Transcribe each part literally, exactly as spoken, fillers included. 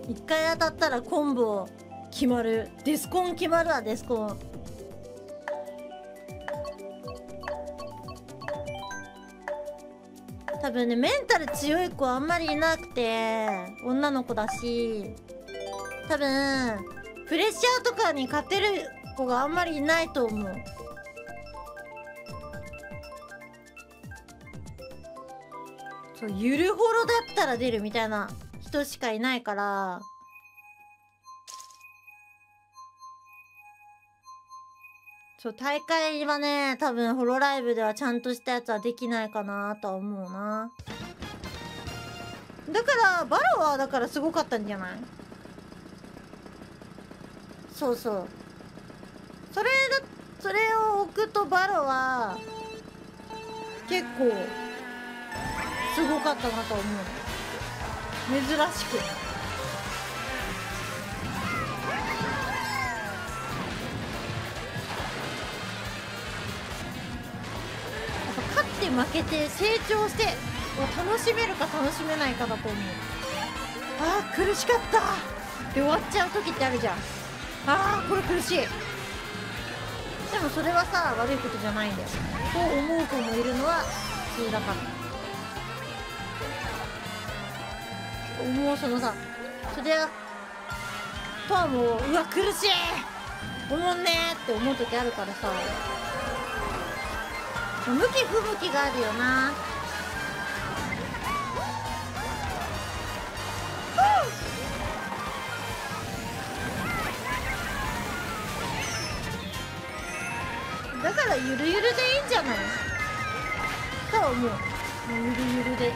一回当たったらコンボ決まる。デスコン決まるわ、デスコン。多分ね、メンタル強い子あんまりいなくて、女の子だし、多分プレッシャーとかに勝てる子があんまりいないと思う。そう、ゆるほろだったら出るみたいな人しかいないから、そう、大会はね、多分ホロライブではちゃんとしたやつはできないかなとは思うな。だからバロはだからすごかったんじゃない？そうそう、それだ、それを置くとバロは結構すごかったなと思う。珍しく。勝って負けて成長してを楽しめるか楽しめないかだと思う。あー苦しかったで終わっちゃう時ってあるじゃん。あーこれ苦しい。でもそれはさ、悪いことじゃないんだよ。そう思う子もいるのは普通だから。もうそのさ、それはとはもう、うわ苦しいおもんねーって思う時あるからさ、向き不向きがあるよな。だからゆるゆるでいいんじゃないとは思う。もうゆるゆるで。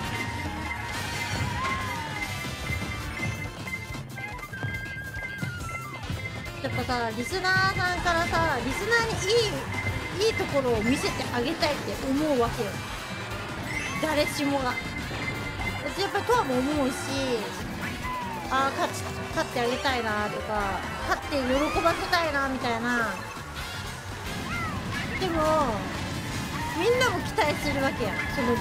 やっぱさ、リスナーさんからさ、リスナーにいいいいところを見せてあげたいって思うわけよ、誰しもが。やっぱりとはも思うし、ああ勝ち勝ってあげたいなとか、勝って喜ばせたいなみたいな。でもみんなも期待するわけやん、その分。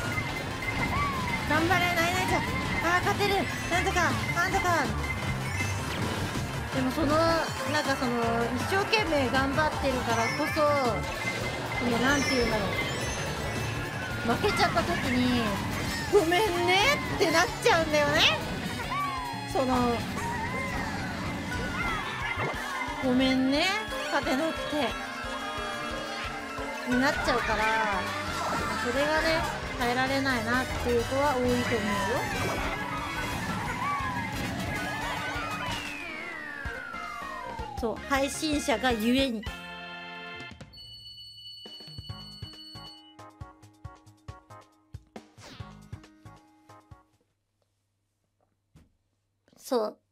頑張れナイナイちゃん、ああ勝てる、なんとかなんとか。でもそのなんかその一生懸命頑張ってるからこそ、そのなんていうんだろう、負けちゃった時にごめんねってなっちゃうんだよね。そのごめんね勝てなくてになっちゃうから、それがね耐えられないなっていう子は多いと思うよ。そう、配信者がゆえに。そう